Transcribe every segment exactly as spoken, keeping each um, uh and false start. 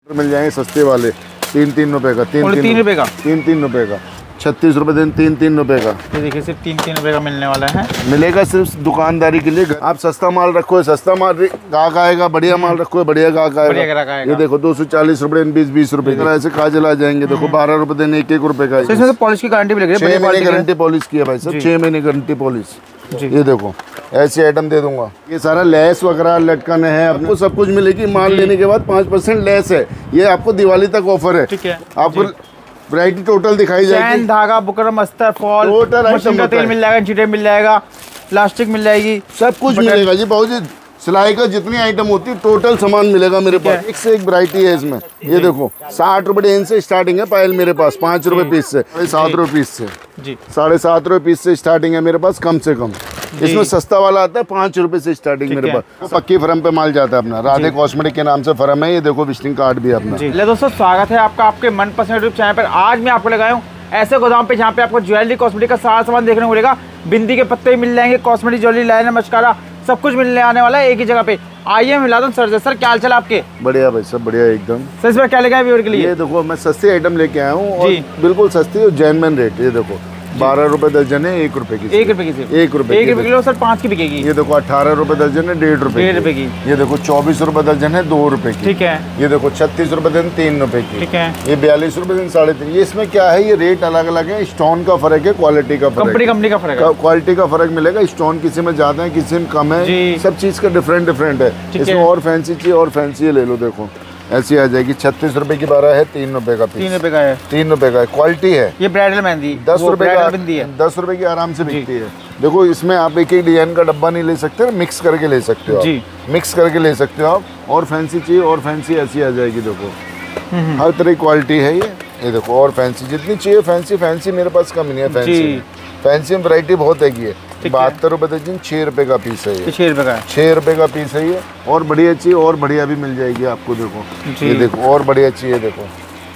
मिल जाएंगे सस्ते वाले, तीन तीन रुपए का, तीन तीन तीन रुपए का, तीन तीन रुपए का, छत्तीस रुपए दिन, तीन तीन रुपए का। ये देखिए सिर्फ तीन तीन रुपए का मिलने वाला है। मिलेगा सिर्फ दुकानदारी के लिए। आप सस्ता माल रखो, सस्ता माल गाहक आएगा, बढ़िया माल रखो, बढ़िया गाहक आएगा। ये देखो दो सौ चालीस रुपए बीस बीस रुपए का ऐसे काजल आ जाएंगे। देखो बारह रुपए दिन एक एक रुपए का। इसमें तो पॉलिश की गारंटी भी लग रही है, छह महीने गारंटी पॉलिश की है भाई साहब, छह महीने गारंटी पॉलिश। ये देखो ऐसी आइटम दे दूंगा। ये सारा लेस वगैरह लटकन है, आपको सब कुछ मिलेगी। माल लेने के बाद पाँच परसेंट लेस है। ये आपको दिवाली तक ऑफर है। ठीक है, आपको वैरायटी टोटल दिखाई जाएगी। चैन, धागा, बुकरम, अस्तर, फॉल, टोटल मशीन का तेल मिल जाएगा, चीटे मिल जाएगा, प्लास्टिक मिल जाएगी, सब कुछ मिलेगा जी। बहुत जी सिलाई का जितनी आइटम होती है टोटल सामान मिलेगा मेरे पास। एक से एक वैरायटी है इसमें। ये देखो साठ रुपए रेंज से स्टार्टिंग है पायल मेरे पास, पाँच रुपए पीस से, सात रुपए पीस से जी, साढ़े सात रुपए पीस से स्टार्टिंग है मेरे पास कम से कम। इसमें सस्ता वाला आता है पाँच रुपए से स्टार्टिंग मेरे पास। पक्की फर्म पे माल जाता है अपना, राधे कॉस्मेटिक के नाम से फर्म है। ये देखो विजिटिंग कार्ड भी अपना। ले दोस्तों स्वागत है आपका आपके मनपसंद यूट्यूब चैनल पर। आज मैं आपको लगाया हूँ ऐसे गोदाम पे जहाँ पे आपको ज्वेलरी कॉस्मेटिक का सारा सामान देखने को मिलेगा। बिंदी के पत्ते मिल जाएंगे, कॉस्मेटिक ज्वेलरी, लाइनर, मस्कारा, सब कुछ मिलने आने वाला है एक ही जगह पे। आइए मिला दूं सर से। सर क्या हाल चाल आपके? बढ़िया भाई सब बढ़िया एकदम। सर इसमें क्या लेके आए व्यूअर के लिए? ये देखो मैं सस्ती आइटम लेके आया हूँ और बिल्कुल सस्ती और जेन्युइन रेट। ये देखो बारह रुपए दर्जन है, एक रुपए की, एक रुपए की, एक रुपए एक रुपए किलो सर, पाँच की बिकेगी। ये देखो अठारह रुपए दर्जन है, डेढ़ रुपए डेढ़ रुपए की। ये देखो चौबीस रुपए दर्जन है, दो रुपए की। ठीक है। ये देखो छत्तीस रुपए दिन, तीन रुपए की। ठीक है। ये बयालीस रुपए दिन, साढ़े तीन। ये इसमें क्या है, ये रेट अलग अलग है। स्टोन का फर्क है, क्वालिटी का फर्क, कंपनी कंपनी का फर्क है, क्वालिटी का फर्क मिलेगा। स्टोन किसी में ज्यादा है, किसी में कम है, सब चीज का डिफरेंट डिफरेंट है। इसमें और फैंसी चाहिए और फैंसी ले लो। देखो ऐसी आ जाएगी, छत्तीस रुपए की बारह है, तीन रुपए का पीस, तीन रुपए का है, तीन रुपए का क्वालिटी है। ये ब्राइडल मेहंदी दस रुपए का बिंदी है, दस रुपए की आराम से बिकती है। देखो इसमें आप एक एक डिजाइन का डब्बा नहीं ले सकते, मिक्स करके ले सकते हो जी, मिक्स करके ले सकते हो आप। और फैंसी चाहिए और फैंसी ऐसी आ जाएगी। देखो हर तरह की क्वालिटी है ये। ये देखो और फैंसी जितनी चाहिए, फैंसी फैंसी मेरे पास कम नहीं है। फैंसी फैंसी में वैरायटी बहुत है। ये बहत्तर रुपए दर्जन, छह रुपए का पीस है ये, छह रुपए का छह रुपए का पीस है ये। और बढ़िया चाहिए और बढ़िया भी मिल जाएगी आपको। देखो ये देखो और बढ़िया चाहिए। देखो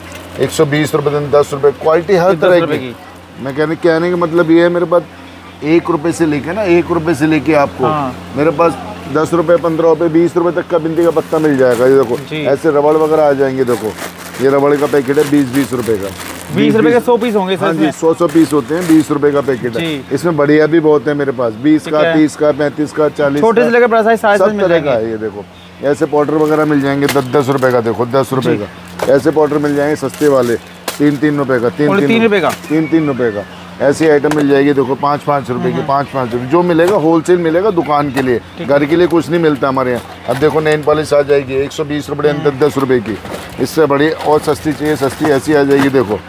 एक सौ बीस रुपए दिन, दस रुपए, क्वालिटी हर तरह की। मैं कहने कहने का मतलब ये है, मेरे पास एक रुपए से लेके ना एक रुपए से लेके आपको हाँ। मेरे पास दस रुपए, पंद्रह रुपए, बीस रुपए तक का बिंदी का पत्ता मिल जाएगा। ये देखो ऐसे रबड़ वगैरह आ जाएंगे। देखो ये रबड़ का पैकेट है बीस बीस रुपए का, बीस रुपए के सौ पीस होंगे सर। हाँ जी, सौ सौ पीस होते हैं, बीस रुपए का पैकेट है। इसमें बढ़िया भी बहुत है मेरे पास, बीस का, तीस का, पैंतीस का, चालीस, छोटे से लेकर बड़ा साइज सब तरह का है। ये देखो ऐसे पाउडर वगैरह मिल जाएंगे दस दस रुपए का। देखो दस रुपए का ऐसे पाउडर मिल जाएंगे सस्ते वाले, तीन तीन रुपए का, तीन तीन रुपए का, तीन तीन रुपए का ऐसी आइटम मिल जाएगी। देखो पाँच पाँच रुपए की, पाँच पाँच रुपए जो मिलेगा होलसेल मिलेगा दुकान के लिए, घर के लिए कुछ नहीं मिलता हमारे यहाँ। अब देखो नेल पॉलिश आ जाएगी एक सौ बीस रुपए दस दस रुपए की। इससे बड़ी और सस्ती चाहिए, सस्ती ऐसी आ जाएगी। देखो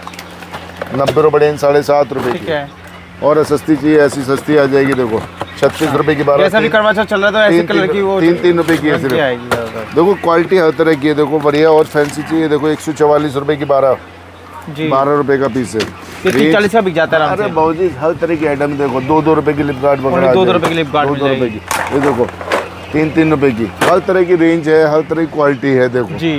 नब्बे रुपए साढ़े सात रुपए की। और सस्ती चाहिए ऐसी सस्ती आ जाएगी। देखो छत्तीस रुपए की बारह, चल रहा है तीन तीन रुपए की है। देखो क्वालिटी हर तरह की है। देखो बढ़िया और फैंसी चाहिए। देखो एक सौ चवालीस रुपए की बारह, बारह रुपए का पीस है। चालीस का बिक जाता है। अरे बहुत जी हर तरह की आइटम। देखो दो दो रुपए की लिप गार्ड वगैरह, दो दो रुपए की लिप गार्ड, दो रुपए की। ये देखो तीन तीन रुपए की, हर तरह की रेंज है, हर तरह की क्वालिटी है। देखो जी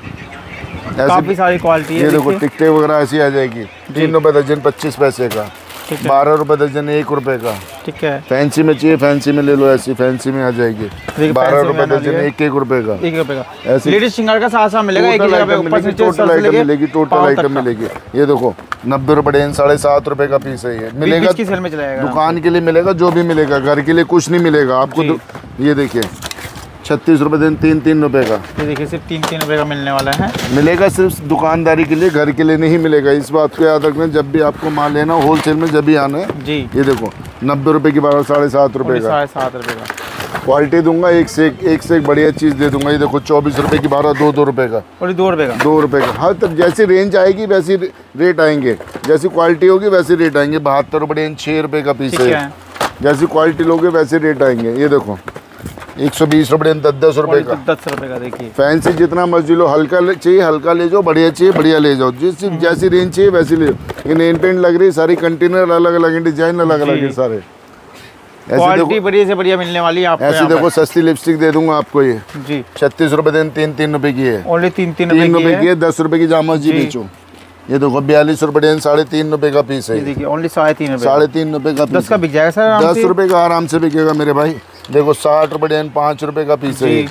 काफी सारी क्वालिटी है। ये देखो टिकटे वगैरह ऐसी आ जाएगी, तीन रुपए दर्जन, पच्चीस पैसे का, बारह रुपए दर्जन, एक रुपए का। ठीक है। फैंसी में चाहिए फैंसी में ले लो, ऐसी फैंसी में आ जाएगी बारह रुपए दर्जन, एक एक रुपए का, एक रुपए का। ऐसे लेडीज श्रृंगार का साथ साथ मिलेगा, एक जगह पे ऊपर से टोटल आइटम मिलेगी, टोटल आइटम मिलेगी। ये देखो नब्बे रुपए साढ़े सात रुपए का पीस है। ये मिलेगा सेल में चलाएगा, दुकान के लिए मिलेगा, जो भी मिलेगा, घर के लिए कुछ नहीं मिलेगा आपको। ये देखिए छत्तीस रुपए दिन, तीन तीन रुपए का। ये देखिए सिर्फ तीन तीन रुपए का मिलने वाला है। मिलेगा सिर्फ दुकानदारी के लिए, घर के लिए नहीं मिलेगा। इस बात को याद रखना, जब भी आपको माल लेना होलसेल में जब भी आना है जी। ये देखो नब्बे रुपए की बारह, साढ़े सात रुपए का, साढ़े सात रुपए का क्वालिटी दूंगा। एक से एक, एक से एक बढ़िया चीज दे दूंगा। ये देखो चौबीस रुपए की बारह, दो दो रुपए का, और दो रुपए का, दो रुपए का। हर तक जैसी रेंज आएगी वैसी रेट आएंगे, जैसी क्वालिटी होगी वैसे रेट आएंगे। बहत्तर रुपए छह रुपए का पीस है, जैसी क्वालिटी लोगे वैसे रेट आएंगे। ये देखो एक सौ बीस रुपए दस दस रुपए का, दस रुपए का। देखिए फैंसी जितना मर्जी लो, हल्का चाहिए हल्का ले जाओ, बढ़िया चाहिए बढ़िया ले जाओ, जिस जैसी रेंज चाहिए वैसी ले जाओ। ये नेल पेंट लग रही है सारी, कंटेनर अलग अलग है, डिजाइन अलग अलग है सारे। क्वालिटी बढ़िया से बढ़िया मिलने वाली है आपको। ऐसी देखो सस्ती लिपस्टिक दे दूंगा आपको। ये जी छत्तीस रुपए दिन, तीन तीन रुपए की है, ओनली तीन तीन तीन रुपए की है। दस रुपए की जामा जी बेचो। ये देखो बयालीस रुपए साढ़े तीन रुपए का पीस है। देखिए ओनली साढ़े तीन रुपए, साढ़े तीन रुपए का। दस का बिक जाएगा सर, दस रुपए का आराम से बिकेगा मेरे भाई। देखो साठ रुपए पाँच रुपए का पीस है।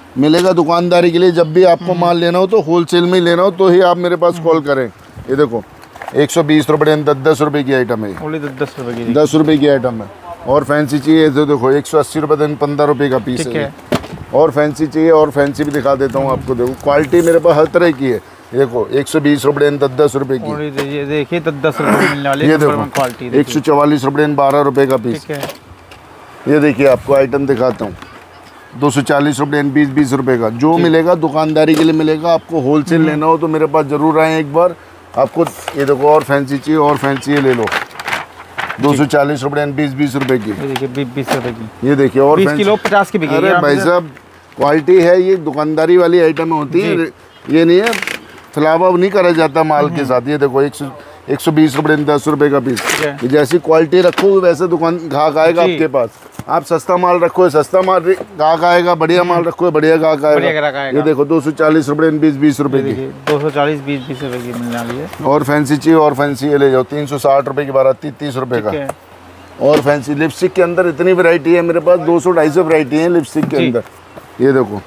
मिलेगा दुकानदारी के लिए। जब भी आपको माल लेना हो तो होलसेल में लेना हो तो ही आप मेरे पास कॉल करें। ये देखो एक सौ बीस रुपये दस दस रुपये की आइटम है, दस रुपये की दस रुपये की आइटम है। और फैंसी चाहिए तो देखो एक सौ अस्सी रुपये दिन पंद्रह रुपये का पीस है। और फैंसी चाहिए और फैंसी भी दिखा देता हूँ आपको। देखो क्वालिटी मेरे पास हर तरह की है। देखो एक सौ बीस रुपये दस दस रुपये की, ये देखिए दस दस रुपये मिलने वाली ये देखो क्वालिटी एक सौ चवालीस रुपये बारह रुपये का पीस। ये देखिए आपको आइटम दिखाता हूँ, दो सौ चालीस रुपये बीस बीस रुपये का। जो मिलेगा दुकानदारी के लिए मिलेगा। आपको होलसेल लेना हो तो मेरे पास ज़रूर आए एक बार। आपको ये देखो और फैंसी चाहिए और फैंसी ले लो, दो सौ चालीस रुपये बीस बीस रुपये की। बीस बीस रुपये की ये देखिए और बीस किलो पचास की बिकेगी। अरे भाई साहब क्वालिटी है, ये दुकानदारी वाली आइटम होती है, ये नहीं है फिलावा नहीं करा जाता माल के साथ। ये देखो एक सौ एक सौ बीस रुपये दस रुपये का पीस। जैसी क्वालिटी रखोगे वैसे दुकान ग्राहक आएगा आपके पास। आप सस्ता माल रखो सस्ता माल ग्राहक आएगा, बढ़िया माल रखो बढ़िया ग्राहक आएगा। ये देखो दो सौ चालीस रुपये बीस बीस रुपये की, दो सौ चालीस बीस बीस रुपये की मिलने वाली है। और फैंसी चाहिए और फैंसी ये ले जाओ, तीन सौ साठ रुपये की बारह तीस तीस रुपये का। और फैंसी लिपस्टिक के अंदर इतनी वैरायटी है मेरे पास, दो सौ ढाई सौ वैरायटी है लिपस्टिक के अंदर। ये देखो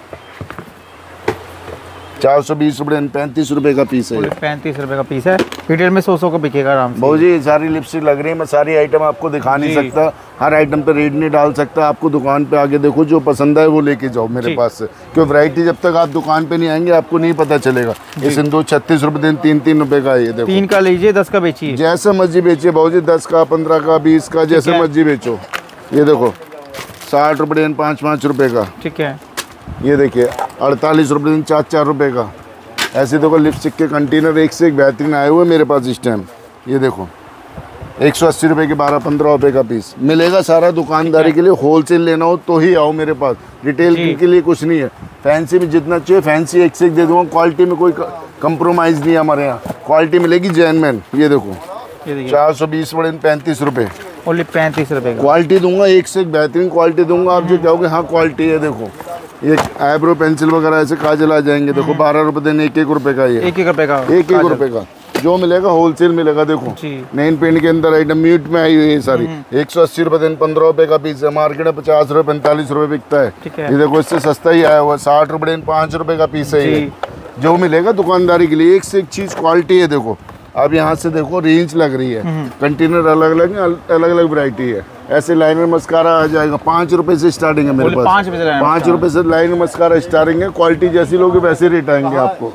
चार सौ बीस रुपये पैंतीस रुपये का पीस है, पैंतीस रुपये का पीस है। रिटेल में सौ सौ का बिकेगा आराम से। भाऊ जी सारी लिपस्टिक लग रही है, मैं सारी आइटम आपको दिखा नहीं सकता, हर आइटम पे रेट नहीं डाल सकता। आपको दुकान पे आके देखो, जो पसंद है वो लेके जाओ मेरे पास से, क्यों वैरायटी जब तक आप दुकान पे नहीं आएंगे आपको नहीं पता चलेगा। ये सिंदूर छत्तीस रुपये दिन तीन तीन रुपये का। ये देखो तीन का लीजिए दस का बेचिए, जैसे मर्जी बेचिए भाऊ जी, दस का पंद्रह का बीस का जैसे मर्जी बेचो। ये देखो साठ रुपये पाँच पाँच रुपये का। ठीक है ये देखिए अड़तालीस रुपये दिन चार चार रुपये का। ऐसे देखो लिपस्टिक के कंटेनर एक से एक बेहतरीन आए हुए मेरे पास इस टाइम। ये देखो एक सौ अस्सी रुपये के बारह पंद्रह रुपये का पीस मिलेगा। सारा दुकानदारी के लिए होलसेल लेना हो तो ही आओ मेरे पास, रिटेल के लिए कुछ नहीं है। फैंसी में जितना चाहिए फैंसी एक से एक दे दूँगा, क्वालिटी में कोई कंप्रोमाइज़ नहीं है हमारे यहाँ, क्वालिटी मिलेगी जैनमैन। ये देखो चार सौ बीस रुपये पैंतीस रुपये ओनली पैंतीस रुपये क्वालिटी दूंगा, एक से एक बेहतरीन क्वालिटी दूंगा। आप जो कहोगे हाँ क्वालिटी है। देखो ये आईब्रो पेंसिल वगैरह ऐसे काजल आ जाएंगे। देखो बारह रुपए देने एक एक रुपए का, ये एक एक रुपए का एक एक रुपए का जो मिलेगा होलसेल मिलेगा। देखो नेन पेंट के अंदर आइटम म्यूट में आई हुई है सारी, एक सौ अस्सी रुपए दिन पंद्रह रुपए का पीस है। मार्केट में पचास रुपए पैंतालीस रुपए बिकता है, ये देखो इससे सस्ता ही आया हुआ, साठ रुपए पाँच रुपए का पीस है। ये जो मिलेगा दुकानदारी के लिए एक से एक चीज क्वालिटी है। देखो अब यहाँ से देखो रेंज लग रही है, कंटेनर अलग अलग अलग अलग वैरायटी है। ऐसे लाइनर मस्कारा आ जाएगा, पाँच रुपए से स्टार्टिंग है मेरे पास, पाँच रुपए से पाँच रुपए से लाइनर मस्कारा स्टार्टिंग है। क्वालिटी जैसी लोगे वैसे रेट आएंगे आपको।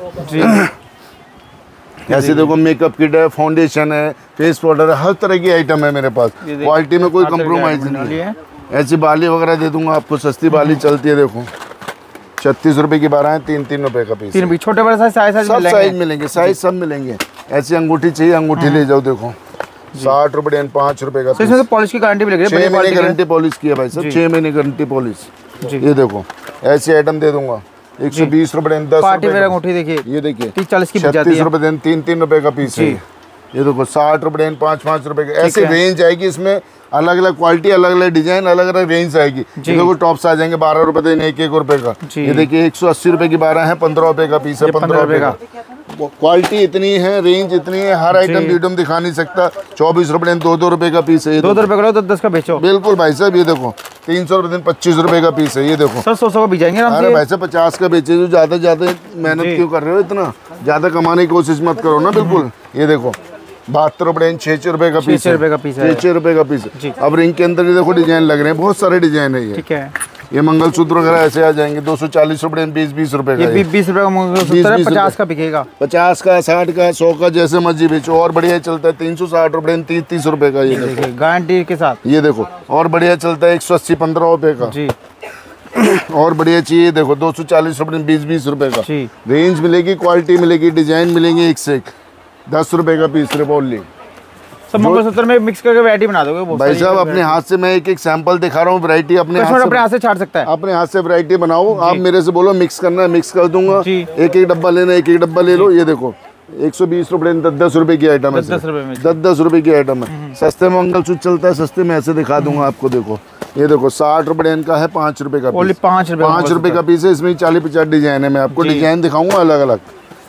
ऐसे देखो मेकअप किट है, फाउंडेशन है, फेस पाउडर है, हर तरह की आइटम है मेरे पास, क्वालिटी में कोई कंप्रोमाइज नहीं है। ऐसी बाली वगैरह दे दूंगा आपको, सस्ती बाली चलती है। देखो छत्तीस रुपए की बारह है, तीन तीन रुपए का पीस। तीन छोटे बड़े साइज साइज सब साइज मिलेंगे, साइज सब मिलेंगे। ऐसी अंगूठी चाहिए अंगूठी ले जाओ। देखो साठ रुपए पाँच रुपए का। इसमें तो पॉलिश की गारंटी भी लग रही है, छह महीने गारंटी पॉलिश की है भाई साहब, छह महीने गारंटी पॉलिश। ये देखो ऐसी आइटम दे दूंगा, एक सौ बीस रुपए दस अंगूठी। देखिए ये देखिए तीस चालीस की छत्तीस रुपए तीन तीन रुपए का पीस है। ये देखो साठ रुपए पाँच पाँच रुपए का। ऐसे रेंज आएगी, इसमें अलग अलग क्वालिटी अलग अलग डिजाइन अलग अलग रेंज आएगी। ये देखो टॉप्स आ जाएंगे बारह रुपए देने एक एक रुपए का। ये देखिए एक सौ अस्सी रुपए की बारह है, पंद्रह रुपए का पीस है, पंद्रह रुपए का। क्वालिटी इतनी है, रेंज इतनी है, हर आइटम वीडियो में दिखा नहीं सकता। चौबीस रुपए दो दो रुपए का पीस है, दो दो रुपए का दस दस का बेचो। बिल्कुल भाई साहब ये देखो तीन सौ रुपए पच्चीस रुपए का पीस है। ये देखो सर सौ सौ का बेचेंगे। अरे भाई साहब पचास का बेचे, जो ज्यादा ज्यादा मेहनत क्यों कर रहे हो, इतना ज्यादा कमाने की कोशिश मत करो ना। बिल्कुल ये देखो बहत्तर रुपए छह छह रुपए का पीस, छह रुपए का पीस है, छह रुपए का पीस। अब रिंग के अंदर ये देखो डिजाइन लग रहे हैं, बहुत सारे डिजाइन है ये। ठीक है ये मंगलसूत्र वगैरह ऐसे आ जाएंगे, दो सौ चालीस रुपए बीस बीस रुपए का। ये बीस रुपए का मंगलसूत्र है, पचास का बिकेगा, पचास का साठ का सौ का जैसे मर्जी बेचो। और बढ़िया चलता है तीन सौ साठ रुपए तीस तीस रुपए का। ये देखो गारंटी के साथ। ये देखो और बढ़िया चलता है एक सौ अस्सी पंद्रह रुपए का जी। और बढ़िया चाहिए देखो दो सौ चालीस रुपए बीस बीस रुपए का। रेंज मिलेगी, क्वालिटी मिलेगी, डिजाइन मिलेंगे एक से एक। दस रुपए का पीस रिपोर्टली सब मंगलसूत्र में मिक्स करके वैरायटी बना दोगे भाई साहब। अपने हाथ से मैं एक एक सैंपल दिखा रहा हूँ, वैरायटी अपने हाथ अपने हाथ से छाट सकता है, अपने हाथ से वैरायटी बनाओ। आप मेरे से बोलो मिक्स करना है, मिक्स कर दूंगा। एक एक डब्बा लेना, एक एक डब्बा ले लो। ये देखो एक सौ बीस रुपए दस दस रुपए की आइटम है, दस दस रुपए की आइटम है। सस्ते में मंगलसूत्र चलता है, सस्ते में ऐसे दिखा दूंगा आपको। देखो ये देखो साठ रुपए का है, पाँच रुपए का पाँच रुपए पाँच रुपए का पीस है। इसमें चालीस पचास डिजाइन है, मैं आपको डिजाइन दिखाऊंगा अलग अलग।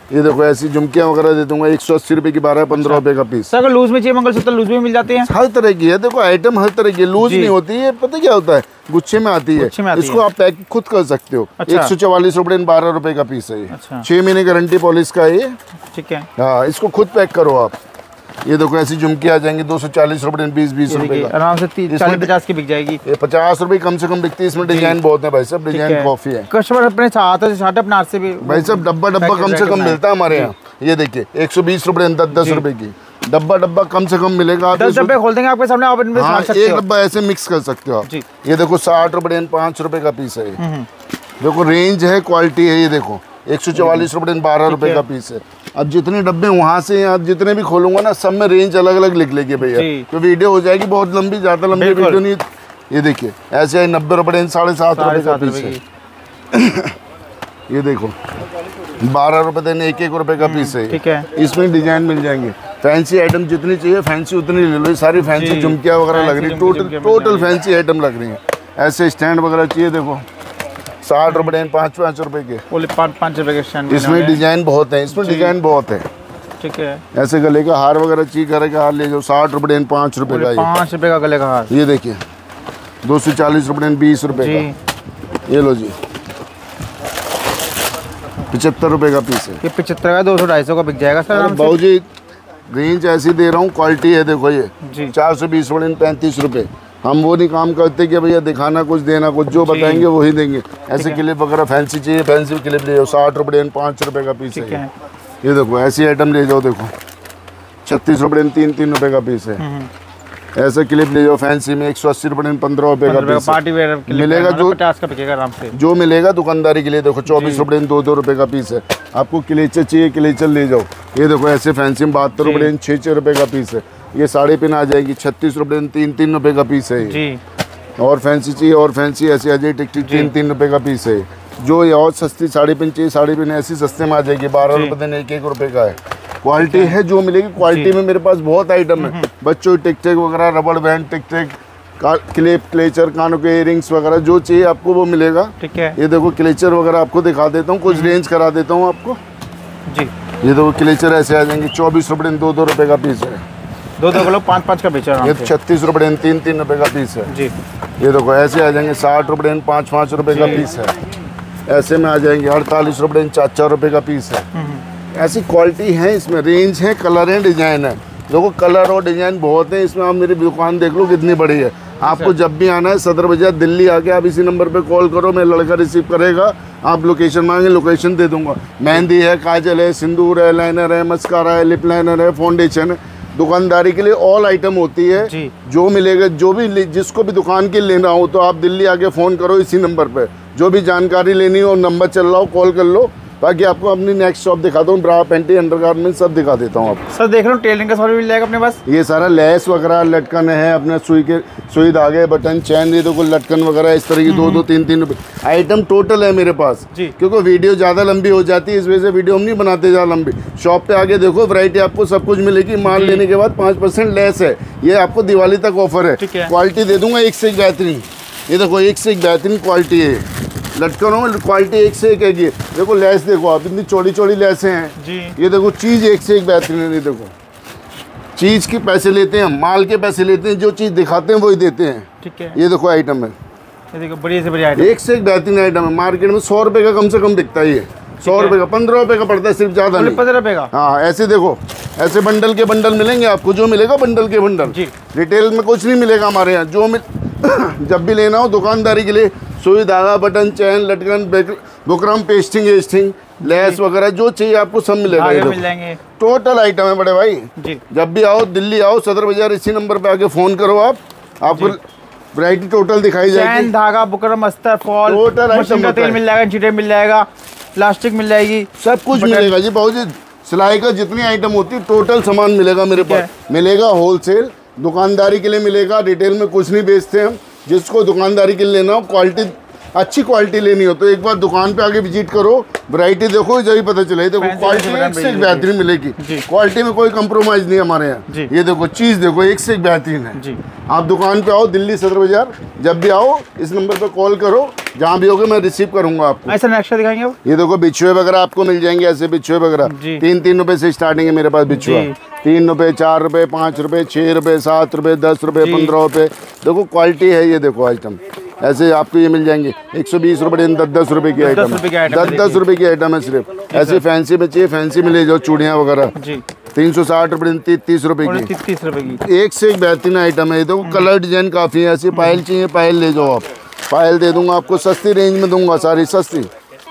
ये देखो ऐसी झुमकियां वगैरह दे दूंगा एक सौ अस्सी रुपए की, बारह पंद्रह रुपए का पीस। सर अगर लूज में चाहिए मंगलसूत्र लूज में मिल जाते हैं? हर तरह की है, देखो आइटम हर तरह की, लूज नहीं होती है, पता क्या होता है गुच्छे में आती है, में आती इसको है। आप पैक खुद कर सकते हो। अच्छा। एक सौ चवालीस रुपए बारह रुपए का पीस है ये। अच्छा। छह महीने गारंटी पॉलिश का है ये। ठीक है। हाँ, इसको खुद पैक करो आप। ये देखो ऐसी झुमकी आ जाएंगी दो सौ चालीस रुपए बीस बीस रुपए का, आराम से चालीस पचास की बिक जाएगी। ये पचास रुपए कम से कम बिकती है। इसमें डिजाइन बहुत है भाई साहब, डिजाइन काफी है। कस्टमर अपने साथ अपने हाथ से भी भाई साहब डब्बा डब्बा कम से कम मिलता है हमारे यहाँ। ये देखिए एक सौ बीस रुपए दस दस रुपए की डब्बा डब्बा कम से कम मिलेगा। आप दस डब्बे खोल देंगे आपके सामने, आप इनमें हाँ, सकते एक हो। डब्बा ऐसे मिक्स कर सकते हो आप। ये देखो साठ रुपए पाँच रुपए का पीस है ये। देखो रेंज है, क्वालिटी है। ये देखो एक सौ चौवालीस रुपए बारह रुपए का पीस है। अब जितने डब्बे वहाँ से आप जितने भी खोलूंगा ना, सब में रेंज अलग अलग लिख लेंगे भैया, तो वीडियो हो जाएगी बहुत लंबी, ज्यादा लंबी वीडियो नहीं। ये देखिए ऐसे नब्बे रुपए साढ़े सात रुपए का पीस है। ये देखो बारह रुपए देने एक एक रुपए का पीस है। ठीक है। इसमें डिजाइन मिल जाएंगे, फैंसी आइटम जितनी चाहिए फैंसी उतनी ले लो। ये सारी फैंसी झुमकियाँ वगैरह लग रही है, टोटल टोटल फैंसी आइटम लग रही है। ऐसे स्टैंड वगैरह चाहिए, देखो साठ रुपए पाँच पाँच रुपए के, पाँच पाँच रुपए के स्टैंड। इसमें डिजाइन बहुत है, इसमें डिजाइन बहुत है। ठीक है। ऐसे गले का हार वगैरह चाहिए, गले का हार ले जाओ साठ रुपए पाँच रुपए का, पाँच रुपए का गले का हार। ये देखिए दो सौ चालीस रुपए बीस रुपए का। ये लो जी पचहत्तर रुपए का पीस है। ये पचहत्तर का दो सौ ढाई सौ का बिक जाएगा सर। भाऊ जी रेंज ऐसी दे रहा हूँ, क्वालिटी है। देखो ये चार सौ बीस रुपए पैंतीस रुपए। हम वो नहीं काम करते कि भैया दिखाना कुछ देना कुछ, जो बताएंगे वही देंगे। ऐसे क्लिप वगैरह फैंसी चाहिए, फैंसी क्लिप ले जाओ साठ रुपए पाँच रुपए का पीस है। ये देखो ऐसी आइटम ले जाओ, देखो छत्तीस रुपए तीन तीन रुपए का पीस है। ऐसे क्लिप ले जाओ फैंसी में एक सौ अस्सी रुपए पंद्रह रुपए का पीस पार्टी वेयर मिलेगा, जो पचास का बिकेगा आराम से, जो मिलेगा दुकानदारी के लिए। देखो चौबीस रुपए दो दो रुपए का पीस है। आपको क्लेचर चाहिए क्लेचर ले जाओ। ये देखो ऐसे फैंसी में बहत्तर रुपए छः छः रुपए का पीस है। ये साड़ी पिन आ जाएगी छत्तीस रुपए तीन तीन रुपए का पीस है ये। और फैंसी चाहिए और फैंसी ऐसी आ जाएगी टिक टिक तीन तीन रुपए का पीस है। जो ये और सस्ती साड़ी पिन चाहिए, साड़ी पिन ऐसी सस्ते में आ जाएगी, बारह रुपए देने एक एक रुपए का है। क्वालिटी है जो मिलेगी, क्वालिटी में मेरे पास बहुत आइटम है। बच्चों टिक टिक वगैरह, rubber band, tick tick, clip, clutcher, कानों के इयरिंग्स वगैरह जो चाहिए आपको वो मिलेगा। ठीक है। ये देखो क्लेचर वगैरह आपको दिखा देता हूँ, कुछ रेंज करा देता हूँ आपको जी। ये देखो क्लेचर ऐसे आ जाएंगे चौबीस रुपए दो दो रुपए का पीस है। दो दो किलो पाँच पाँच का बेचा है। ये छत्तीस रुपए तीन तीन रुपए का पीस है जी। ये देखो ऐसे आ जाएंगे साठ रुपए पाँच पाँच रुपए का पीस है। ऐसे में आ जाएंगे अड़तालीस रुपए चार चार रुपए का पीस है। ऐसी क्वालिटी है, इसमें रेंज है, कलर है, डिजाइन है। देखो कलर और डिजाइन बहुत है इसमें। आप मेरी दुकान देख लो कितनी बड़ी है। आपको जब भी आना है सदर बाजार दिल्ली आके आप इसी नंबर पे कॉल करो, मैं लड़का रिसीव करेगा। आप लोकेशन मांगे लोकेशन दे दूंगा। मेहंदी है, काजल है, सिंदूर है, लाइनर है, मस्कारा है, लिप लाइनर है, फाउंडेशन है। दुकानदारी के लिए ऑल आइटम होती है जी। जो मिलेगा, जो भी जिसको भी दुकान के लेना हो तो आप दिल्ली आके फ़ोन करो इसी नंबर पे। जो भी जानकारी लेनी हो नंबर चल रहा हो कॉल कर लो। बाकी आपको अपनी नेक्स्ट शॉप दिखाता हूँ, ब्रा पैंटी अंडरगारमेंट सब दिखा देता हूँ आपको। सर देख रहा हूँ टेलरिंग का सामान मिल जाएगा अपने पास। ये सारा लेस वगैरह लटकन है, अपने सुई के सुई धागे बटन चैन, ये देखो लटकन वगैरह इस तरह की दो दो तीन तीन रुपए आइटम टोटल है मेरे पास जी। क्योंकि वीडियो ज़्यादा लंबी हो जाती है, इस वजह से वीडियो हम नहीं बनाते ज़्यादा लंबी। शॉप पे आगे देखो वैरायटी आपको सब कुछ मिलेगी। माल लेने के बाद पाँच परसेंट लेस है। ये आपको दिवाली तक ऑफर है। क्वालिटी दे दूंगा एक से एक बेहतरीन। ये देखो एक से एक बेहतरीन क्वालिटी है। लटकनों में क्वालिटी एक से एक है। ये देखो लेस देखो आप, इतनी चौड़ी चौड़ी लेसें हैं जी। ये देखो चीज़ एक से एक बेहतरीन है। ये देखो चीज़ के पैसे लेते हैं, माल के पैसे लेते हैं, जो चीज़ दिखाते हैं वही देते हैं। ठीक है। ये देखो आइटम है, ये देखो बढ़िया से बढ़िया आइटम, एक से एक बेहतरीन आइटम है। मार्केट में सौ रुपये का कम से कम बिकता है। ये सौ रुपये का पंद्रह रुपये का पड़ता है सिर्फ, ज़्यादा नहीं। पंद्रह रुपये का। हाँ ऐसे देखो, ऐसे बंडल के बंडल मिलेंगे आपको, जो मिलेगा बंडल के बंडल जी। रिटेल में कुछ नहीं मिलेगा हमारे यहाँ। जो मिल जब भी लेना हो दुकानदारी के लिए, सुई धागा बटन चैन लटकन बुकरम पेस्टिंग वेस्टिंग लेस वगैरह जो चाहिए आपको सब मिलेगा। मिल जाएंगे। टोटल आइटम है बड़े भाई जी। जब भी आओ दिल्ली आओ सदर बाजार, इसी नंबर पे आके फोन करो आप, आपको वैरायटी टोटल दिखाई जाएगी। चैन धागा बुकरम अस्तर फॉल टोटल मशीन का तेल मिल जाएगा, चीटे मिल जाएगा, प्लास्टिक मिल जाएगी, सब कुछ मिलेगा जी। बहुत जी सिलाई का जितनी आइटम होती है टोटल सामान मिलेगा मेरे पास। मिलेगा होलसेल, दुकानदारी के लिए मिलेगा। रिटेल में कुछ नहीं बेचते हम। जिसको दुकानदारी के लिए लेना हो, क्वालिटी अच्छी क्वालिटी लेनी हो तो एक बार दुकान पे आके विजिट करो, वैरायटी देखो, जब पता चले। देखो क्वालिटी एक से एक बेहतरीन मिलेगी, क्वालिटी में कोई कंप्रोमाइज नहीं हमारे यहाँ। ये देखो चीज देखो एक से एक बेहतरीन है जी। आप दुकान पे आओ, दिल्ली सदर बाजार, जब भी आओ इस नंबर पे कॉल करो, जहाँ भी होगे मैं रिसीव करूंगा आपको। ऐसा नक्शा दिखाएंगे आप? ये देखो बिछुए वगैरह आपको मिल जाएंगे, ऐसे बिछुए वगैरह तीन तीन रुपए से स्टार्टिंग है मेरे पास बिछुआ। तीन रुपए, चार रुपए, पाँच रुपए, छः रुपए, सात रुपए, दस रुपए, पंद्रह रुपए। देखो क्वालिटी है, ये देखो आइटम ऐसे आपको ये मिल जाएंगे एक सौ बीस रुपए, दस दस रुपए की आइटम, दस दस रुपए की आइटम है सिर्फ। ऐसे फैंसी में चाहिए, फैंसी में ले जाओ, चूड़ियाँ वगैरह तीन सौ साठ रुपए, तीस तीस रुपए की, तीस रुपए की। एक से एक बेहतरीन आइटम है। देखो कलर डिजाइन काफ़ी है। ऐसी पायल चाहिए, पायल ले जाओ आप, पायल दे दूंगा आपको, सस्ती रेंज में दूंगा, सारी सस्ती।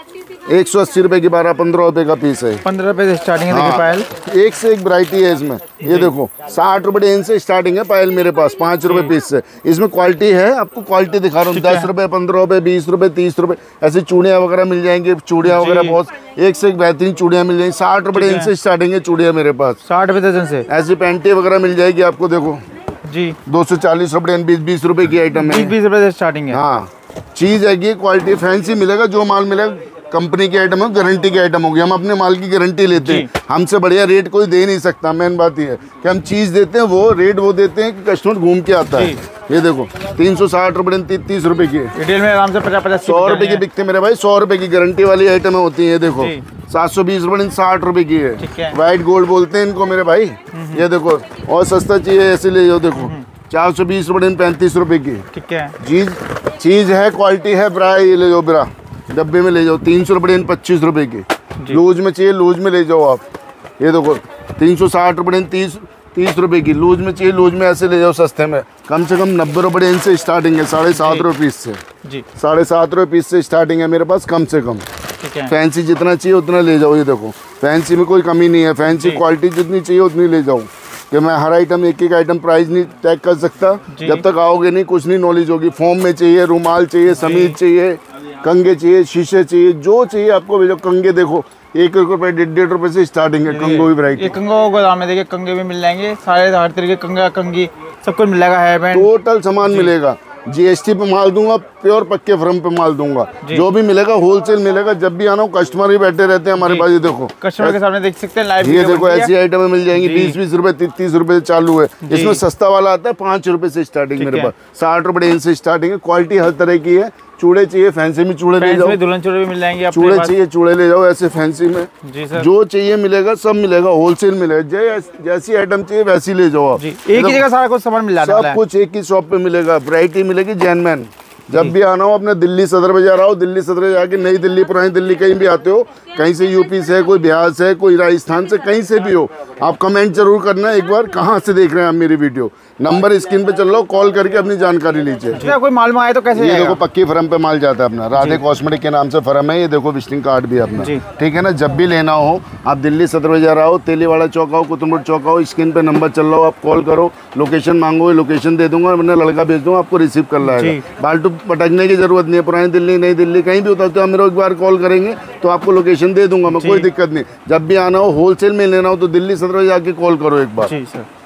एक सौ अस्सी रुपए की बारह पंद्रह रुपए का पीस है, पंद्रह रुपए से स्टार्टिंग है। हाँ, पायल एक से एक वैरायटी है इसमें। ये देखो साठ रुपए रेंज से स्टार्टिंग है पायल मेरे पास, पाँच रुपए पीस से। इसमें क्वालिटी है, आपको क्वालिटी दिखा रहा हूँ। दस रुपए, पंद्रह रुपए, बीस रुपए, तीस रुपए, ऐसी चूड़ियाँ वगैरह मिल जाएंगी। चूड़ियाँ वगैरह बहुत एक से एक बेहतरीन चूड़ियाँ मिल जाएंगी। साठ रुपए रेंज से स्टार्टिंग है चूड़ियाँ मेरे पास, साठ रुपए दर्जन से। ऐसी पैंटी वगैरह मिल जाएगी आपको। देखो जी दो सौ चालीस रुपए, बीस बीस रुपए की आइटम है, बीस रुपए से स्टार्टिंग है। हाँ चीज है, क्वालिटी फैंसी मिलेगा। जो माल मिलेगा कंपनी की आइटम है, गारंटी की आइटम होगी। हम अपने माल की गारंटी लेते हैं, हमसे बढ़िया रेट कोई दे नहीं सकता। मेन बात ये है कि हम चीज देते हैं, वो रेट वो देते हैं कि कस्टमर घूम के आता है। ये देखो तीन सौ साठ रुपए, तीस तीस रुपए की रिटेल में आराम से पचास पचास सौ रुपए की बिकते मेरे भाई। सौ रुपए की गारंटी वाली आइटम होती है। देखो सात सौ बीस रुपए, साठ रुपए की है। व्हाइट गोल्ड बोलते हैं इनको मेरे भाई। ये देखो और सस्ता चाहिए ऐसे ले जाओ। देखो चार सौ बीस रुपए, पैंतीस रुपए की। ठीक है, चीज चीज है, क्वालिटी है। ब्रा ये ले जाओ, ब्रा डब्बे में ले जाओ, तीन सौ रुपये पच्चीस रुपए की। लूज में चाहिए, लूज में ले जाओ आप। ये देखो तीन सौ साठ रुपये, तीस तीस रुपए की। लूज में चाहिए, लूज में ऐसे ले जाओ सस्ते में। कम से कम नब्बे रुपये इनसे स्टार्टिंग है, साढ़े सात रुपये पीस से जी। साढ़े सात रुपये पीस से स्टार्टिंग है मेरे पास कम से कम। फैंसी जितना चाहिए उतना ले जाओ। ये देखो फैंसी में कोई कमी नहीं है, फैंसी क्वालिटी जितनी चाहिए उतनी ले जाओ। कि मैं हर आइटम एक एक आइटम प्राइस नहीं टैग कर सकता, जब तक आओगे नहीं कुछ नहीं नॉलेज होगी। फॉर्म में चाहिए, रुमाल चाहिए, समीज चाहिए, कंगे चाहिए, शीशे चाहिए, जो चाहिए आपको भेजो। कंगे देखो एक एक रुपए, डेढ़ डेढ़ रुपए से स्टार्टिंग है कंगो की वैरायटी। कंगो गोदाम में देखिए कंगे भी मिल जाएंगे, सारे हर तरीके कंगा कंगी सब कुछ मिल जाएगा। है टोटल सामान मिलेगा। जीएसटी पे माल दूंगा, प्योर पक्के फ्रम पे माल दूंगा। जो भी मिलेगा होलसेल मिलेगा। जब भी आना हो कस्टमर भी बैठे रहते हैं हमारे पास। ये देखो कस्टमर के सामने देख सकते हैं लाइव। ये देखो ऐसी आइटमें मिल जाएंगी, बीस बीस रुपए, तीस तीस रुपए चालू है। इसमें सस्ता वाला आता है पाँच रुपए से स्टार्टिंग मेरे पास, साठ रुपए से स्टार्टिंग है। क्वालिटी हर तरह की है। चूड़े चाहिए, फैंसी में चूड़े ले जाओ, दुल्हन चूड़े भी मिल जाएंगे। चूड़े चाहिए, चूड़े ले जाओ ऐसे फैंसी में। जी सर, जो चाहिए मिलेगा, सब मिलेगा, होलसेल मिलेगा। जैसी आइटम चाहिए वैसी ले जाओ आप। एक ही जगह सारा कुछ सामान मिल जाएगा, सब कुछ एक ही शॉप पे मिलेगा। वैरायटी मिलेगी जैनमैन। जब भी आना हो अपने दिल्ली सदर बाजार आओ। दिल्ली सदर बाजार के नई दिल्ली, पुरानी दिल्ली कहीं भी आते हो, कहीं से यूपी से, कोई बिहार से, कोई राजस्थान से, कहीं से भी हो, आप कमेंट जरूर करना एक बार कहाँ से देख रहे हैं आप मेरी वीडियो। नंबर स्क्रीन पे चल रहा हो, कॉल करके अपनी जानकारी लीजिए। कोई माल में आए तो कैसे? ये देखो पक्की फर्म पे माल जाता है अपना, राधे कॉस्मेटिक के नाम से फर्म है। ये देखो विजिटिंग कार्ड भी है अपना, ठीक है ना। जब भी लेना हो आप दिल्ली सदर बाजार आओ, तेलीवाड़ा चौक आओ, कुतुबुड़ चौक आओ, स्क्रीन पे नंबर चल रहा हो, आप कॉल करो, लोकेशन मांगो, लोकेशन दे दूंगा, मैंने लड़का भेज दूंगा, आपको रिसीव कर लाएगा। बाल्टू पटकने की जरूरत नहीं है। पुरानी दिल्ली, नई दिल्ली कहीं भी उतरते हो आप मेरे एक बार कॉल करेंगे तो आपको लोकेशन दे दूंगा मैं, कोई दिक्कत नहीं। जब भी आना हो, होलसेल में लेना हो तो दिल्ली सदर बाजार जाके कॉल करो एक बार।